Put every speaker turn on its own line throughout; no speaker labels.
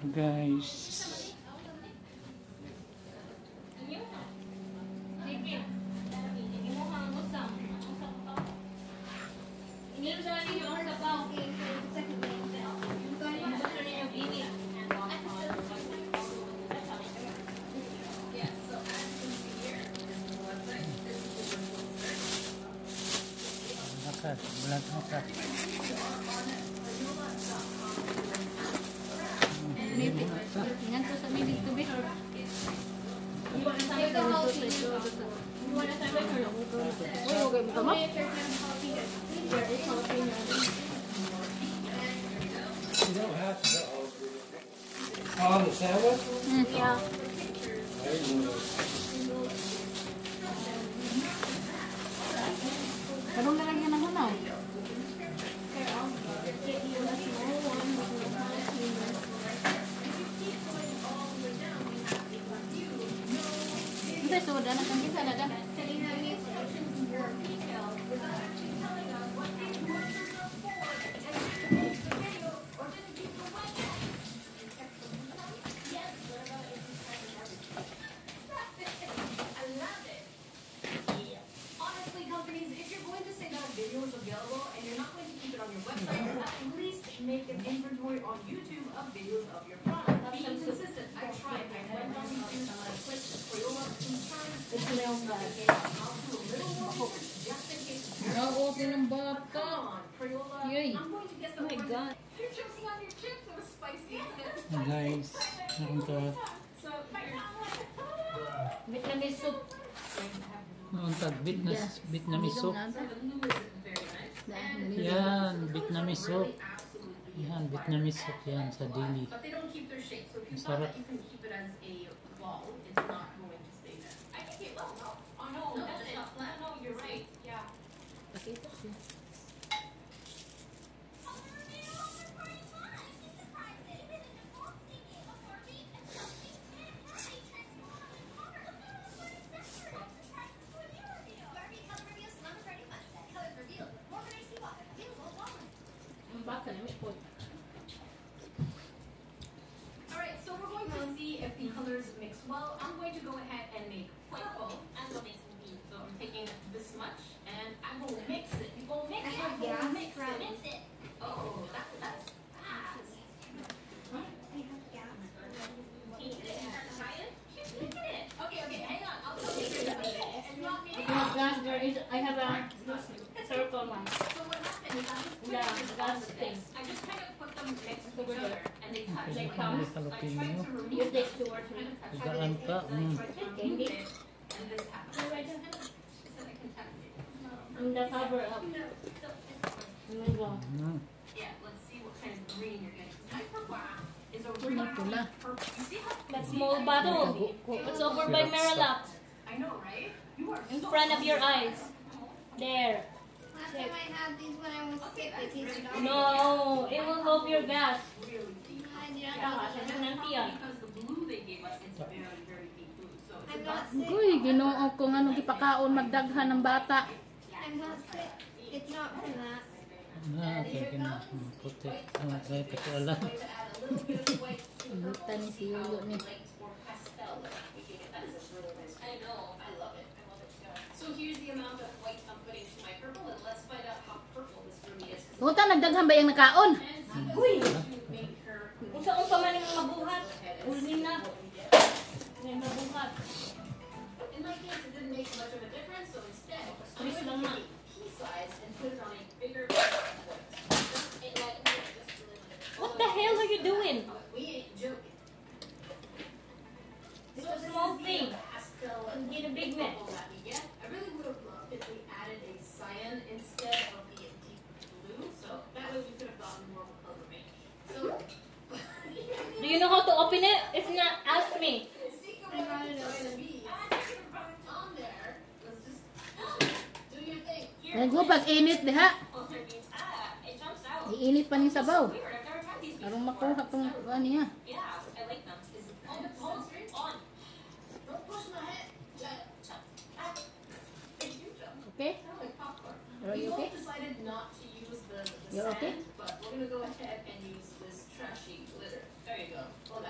guys. Bulan apa?
Nganto sa may dito be.
Oh, the sandwich?
Yeah. Anong lalagyan ng hunaw? Hindi, soda na kang kisa na ka.
Make an inventory on YouTube of videos of your product. Be consistent. I tried. I went on YouTube and I clicked Crayola concerns. It smells bad. I'll do a little more just in case.
Open ng bata.
Come on, Crayola. I'm going to get the
my God.
You're choking on your chips. It was spicy.
Guys, nakunta.
So
Vietnamese soup.
Nakunta Vietnamese soup. Yan, Vietnamese soup. Yan, Vietnamese soup yan sa DILI.
But they don't keep their shape. So if you
Sarap.
thought that you can keep it as a ball, it's not going to stay there. I think it will. No. Oh no, that's not flat. No, you're right. Yeah. Alright, so we're going to see if the colors mix well. I'm going to go ahead and make purple. I'm going to make some beans. So I'm taking this much and I'm going to mix it. You go mix it. I'm going to mix it. Oh, that's fast. Okay, hang on. I'll tell you. It's not me.
I have a circle one.
So what happened is I just kind of put them next to each other and they touch.
Like
I tried to remove
You take two or three.
Gaan pa.
and this happened. She said I can tap it.
And the cover up.
Yeah, let's see what kind of green you're getting. My purple is a really purple. You see how
That small bottle. It's over by Marilac.
I know, right? You are
In
so
front of your eyes. There.
Last time I had these when I was sick, they tasted awful.
No, it will help your gas.
really deep.
I did
Yeah,
not
kasi
know.
nanti yan.
Because the blue they gave us is very, very deep blue. So it's
I'm
about
not sick.
Uy, ginoo ko nga nung ipakaon magdaghan ng bata.
I'm not sick. It's not from that.
Okay, na. Puti. Ay, kasi alam.
Luta ni si Yulo ni.
I know, I love it. I love it too. So here's the amount of white I'm putting to my purple, and let's find out how purple this for me is.
Punta, nagdaghan ba yung nakaon?
Uy! Make her.
Kung saan pa man yung mabuhat. Ulmin na. May mabuhat.
In my case, it didn't make much of a difference, so instead, I'm
Twist
going
lang
to
na.
take a pea size and put it on a bigger
What the hell are you doing?
We ain't joking.
It's a small thing.
Pastel
Get a big net.
purple that we get. I really would have loved if we added a cyan instead of the deep blue, so that way we could have gotten more of a color range. So,
Do you know how to open it? If not, ask me.
I got it on there. Let's just do your thing. Here.
Huwag mo pag-init diha.
It jumps out.
Iinit pa ng sabaw.
Weird. I've never tried these before.
Parang makuha tong ano niya.
Yeah, I like them. Is it on? On. Don't push my head. Jump. Thank you, jump.
Okay?
Kind of like popcorn.
Are you okay?
We both decided not to use the
You're okay?
sand, but we're gonna go ahead and use this trashy glitter. There you go. Well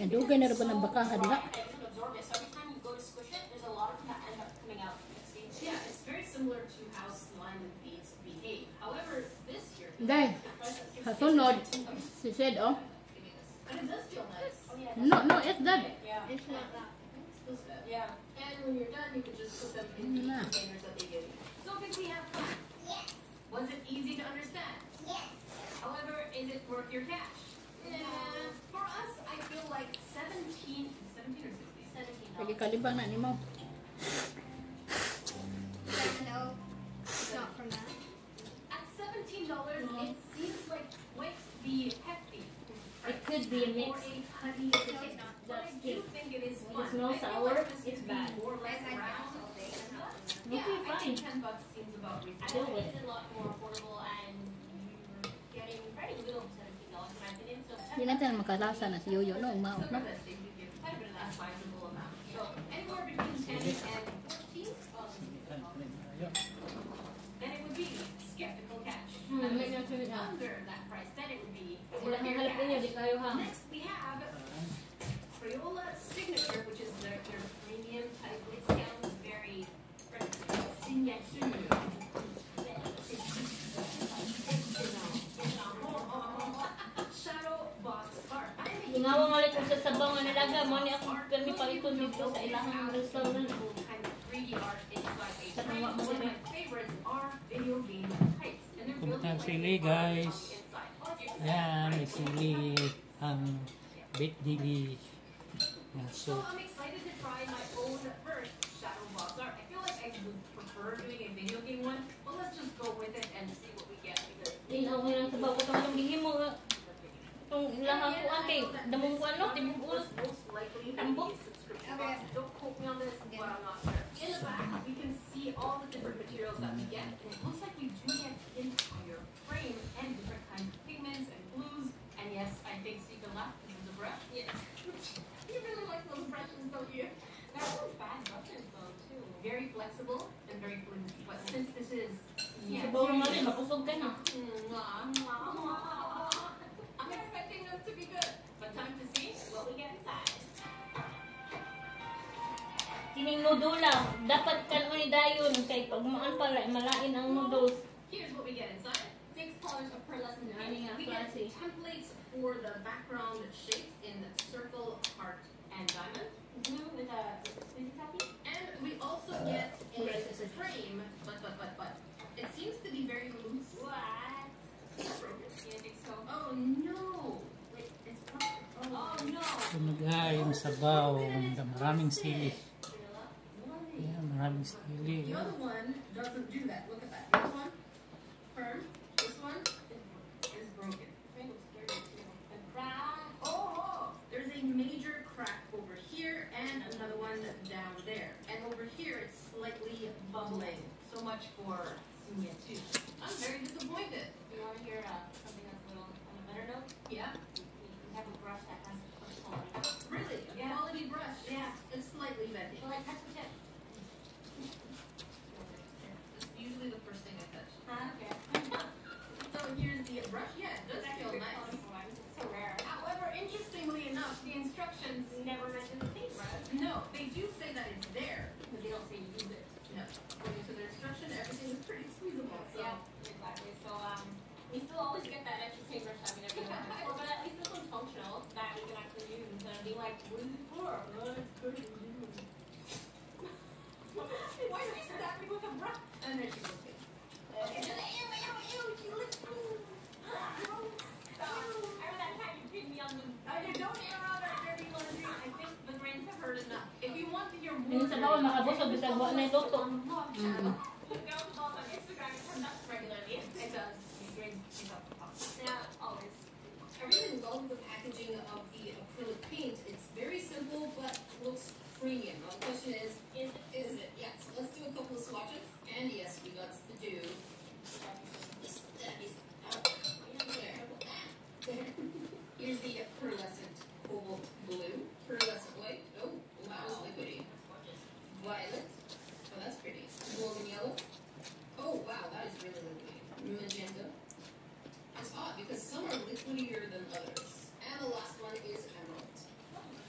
Dugay na rin ba ng baka diha?
It doesn't absorb it. So every time you go to squish it, there's a lot of them that end up coming out. See? Yeah, it's very similar to how slime and beads behave. However, this here.
Day, sa sunod, she said, oh,
But it does feel nice. Oh, yeah.
no, it's that.
Yeah.
It's not that.
Feels good. Yeah. And when you're done, you can just put them in the
Nah.
containers that they give you. So did we have fun?
Yes.
Was it easy to understand?
Yes.
However, is it worth your cash? For us, I feel like 17 or 16?
Pwede
$17.
kalibang na ni mo.
No. It's not from that.
At $17, it seems like quite the hefty.
It could be a mix.
Or a honey.
No, it's not.
But I do think it is
When
fun.
it smells
I feel
sour,
like this
it's
could be
bad.
more or less
I've had
around.
gas all day and not enough.
Yeah,
Okay,
I think
fine.
$10 seems about
I
reasonable.
think
It's a lot more affordable and you're getting very little for $17 in my opinion. So
Hindi natin makalasa na si Yoyo, no? Umaot, no?
they do give quite a bit of that sizable amount. So anywhere between 10 and 14, then it would be skeptical catch. Under that price, then it would be worth your cash. Next we have Crayola Signature, which is their premium type. It sounds very signature. Shadow box art.
Ingawa nga ulit ko sa sabaw nga nilaga mo ni ako permi paliton dito sa ilahang restaurant.
Kind of 3D art inside a
Sa
frame.
tuwa mo
Some of
din.
my favorites are video game types. And they're built
Pumunta ang
like
sili,
a
guys.
inside.
Yan, may sili. Ang baked DILI. Yan,
So
so,
I'm excited to try my own first shadow box art. I feel like I would prefer doing a video game one, but let's just go with it and see what we get because
Inaw nga lang sabaw ko itong gihimo nga. Itong ilahang ko kay damong ko ano, tibugul.
most likely
Tambok.
be a subscription box. Don't quote me on this, but I'm not sure. In the back, we can see all the different materials that we get, and it looks like we do get the entire frame and different kinds of pigments and glues. And yes, I think so you can laugh because it's a brush. Yes. You really like those brushes, don't you? They're not bad brushes though, too. Very flexible and very flimsy. But since this is
Sabaw nga rin, mapusog ka na.
I'm expecting them to be good. But time to see what we get inside.
Kining noodle lang, dapat kan ni dayon kay pag maan pala malain ang noodles.
Here's what we get inside. 6 colors of pearlescent
Ano nga,
paint. We get
klase?
templates for the background shapes in circle, heart, and diamond.
Blue with a squeezy tappy.
And we also get a frame, but it seems to be very loose.
What?
Is it broken? Yeah, I think so. Oh no! Wait, it's broken. Oh no!
sunog yung sabaw. Maraming sili. Yan, maraming sili.
The other one doesn't do that. Look at that. This one, firm. This one is broken. It looks dirty too. And crack. Oh! There's a major crack over here and another one down there. And over here it's slightly bubbling. So much for Sunya too. I'm very disappointed.
You want to hear something that's a little on a better note?
Yeah.
We have a brush that has a quality.
Really? A
Yeah.
quality brush.
Yeah.
It's slightly bending.
So like touch the tip.
That's usually the first thing I touch.
Huh? Okay.
So here's the brush. Yeah, it does feel nice.
It's so rare.
However, interestingly enough, the instructions
Never mentioned the paintbrush.
no, they do say that it's there.
But they don't say use it.
No. According to the instruction, everything is pretty squeezable. So
Yeah, exactly. So we still always get that extra paintbrush that we never use before, but at least this one's functional that we can actually use instead of being like, what is it for? Oh, it's good to use.
why did you stab me with a brush? And then she goes, okay.
Remember that time you pinned me on the...
Don't air out our dirty laundry. I think the grains have heard enough. If you want to hear more,
Yung sa bawal makabusog, bisag wa na ito to.
Go on Instagram. It comes up regularly. It does. The grains she's up the top.
Yeah, always.
I really love the packaging of the acrylic paint. It's very simple but looks premium. Now the question is it? Yes. Let's do a couple of swatches. And yes, we got to do. Here's the pearlescent cobalt blue, pearlescent white. Oh, wow, it's liquidy. Violet. Oh, that's pretty. Golden yellow. Oh, wow, that is really liquidy. Magenta. It's odd because some are liquidier than others. And the last one is emerald.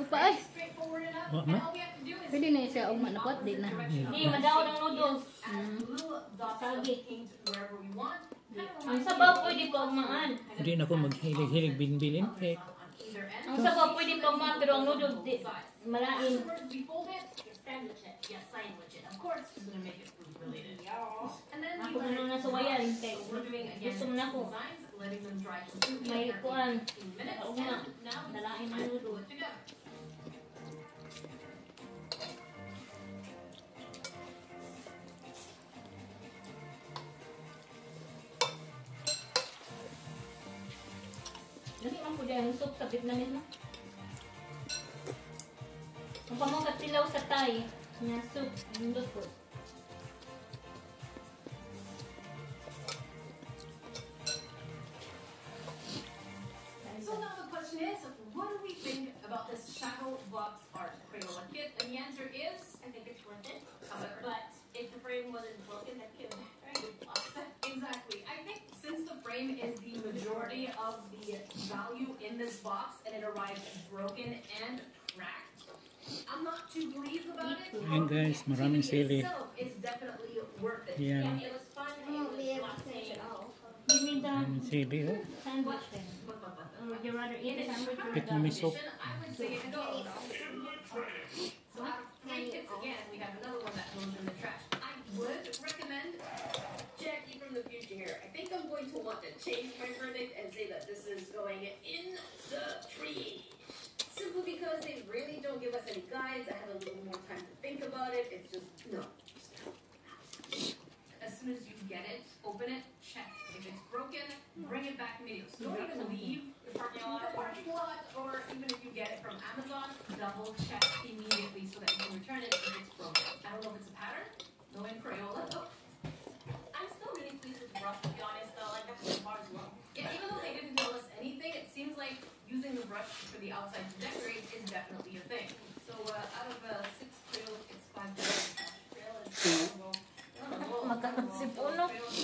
pa ay.
Straightforward enough.
Wa
And
man.
all we have to do is
Pwede na siya ugma na pot, di na.
Hindi, madaot ang noodles.
add little dots of paint wherever we want.
Ang sabaw pwede pa umaan.
Hindi na ako maghilig-hilig bilin cake.
Ang sabaw pwede pa umaan, pero ang noodles di malain.
Afterwards, we fold it, sandwich it. Yes, sandwich it. Of course, it's gonna make it food related. And then
Ako
we let
na
it
nasa wayan.
So we're doing again
Gusto mo na ako.
designs, letting them dry completely.
May
after
kuan.
15 minutes.
Oo nga.
And now we
Dalain ang
put
noodles.
it together.
Dali man po dyan ang soup sa Vietnamese mo. Ang pamukat tilaw sa Thai. Nga soup. Nindot po.
So now the question is, what do we think about this shadow box art Crayola kit? And the answer is,
I think it's worth it.
however,
But if the frame wasn't broken, that could have very good loss.
exactly. I think since the frame is the majority of the value in this box and it arrived broken and cracked, I'm not too pleased about it.
Ayan guys, maraming
The
sili.
itself is definitely worth it.
Yan.
It was fun.
I won't be able to finish it all.
You mean the
Maraming sili oh.
sandwich then? Or would you rather eat the sandwich or the
Vietnamese soup.
I would say it goes. So out of 3 kits again, we have another one that goes in the trash. I would recommend Jackie from the future here. I think I'm going to want to change my verdict and say that this is going in the tree. Simply because they really don't give us any guides. I had a little more time to think about it. It's just, no. As soon as you get it, open it, check. If it's broken, bring it back immediately. So don't even leave the parking lot, or even if you get it from Amazon, double check immediately so that you can return it if it's broken. I don't know if it's a pattern. No in Crayola. Oh.
I'm still really pleased with the brush, to be honest, though. Like, that's the bar as well.
Yeah, even though they didn't tell us anything, it seems like using the brush for the outside to decorate is definitely a thing. So out of 6 Crayola, it's 5 Crayola.
Magkakasip uno.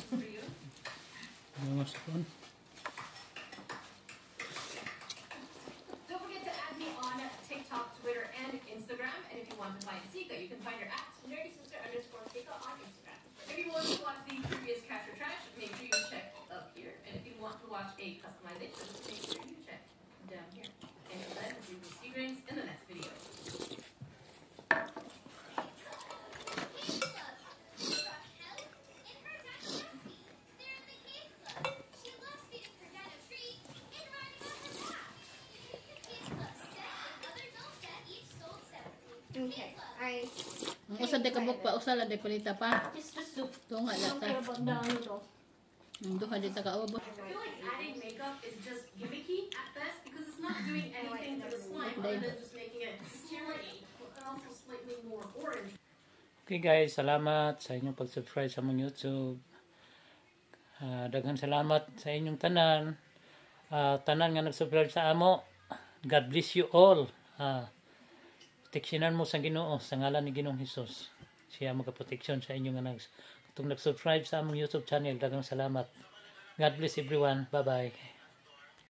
Mga spoon.
Don't forget to add me on TikTok, Twitter, and Instagram. And if you want to find Sika, you can find her at
nerdysister_Sika on Instagram.
If you want to watch the previous Cash or Trash, make sure you check up here. And if you want to watch a customization, make sure you check down here. And then we will see you guys in the next video.
Okay. I
Ang usa de kabuk pa, usa la de palita pa.
Just the soup.
Tunga
I
la
don't care
ta.
about the noodles.
Ang duha di ta kaubos.
I feel like adding makeup is just gimmicky at best because it's not doing anything to the slime other than just making it slightly, and also slightly more orange.
Okay guys, salamat sa inyong pag-subscribe sa mong YouTube. Daghang salamat sa inyong tanan. Tanan nga nag-subscribe sa amo. God bless you all. Proteksyonan mo sa Ginoo sa ngalan ni Ginoong Hesus. Siya magaproteksyon sa inyo nga nag-subscribe sa among YouTube channel. Daghang salamat. God bless everyone. Bye-bye.